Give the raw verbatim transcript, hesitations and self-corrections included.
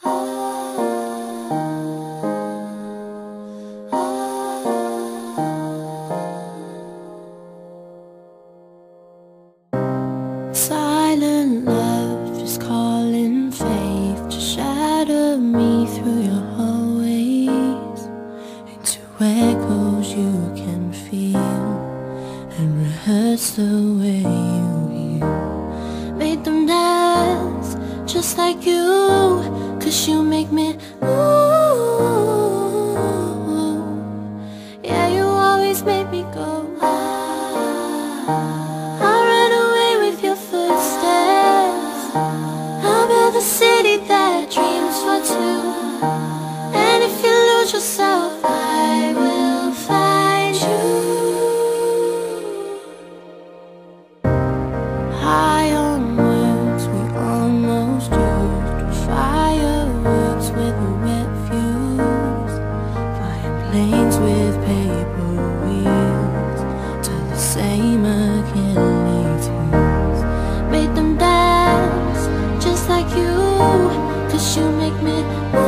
Silent love just calling faith to shatter me through your hallways, into echoes you can feel, and rehearse the way you heal. Made them dance just like you, 'cause you make me move. Yeah, you always make me go. I'll build a city that dreams for two, and if you lose yourself, I will find you. High on words we almost used, fireworks with a wet fuse, flying planes with paper wheels to the same Achilles heels. Made them dance just like you, 'cause you make me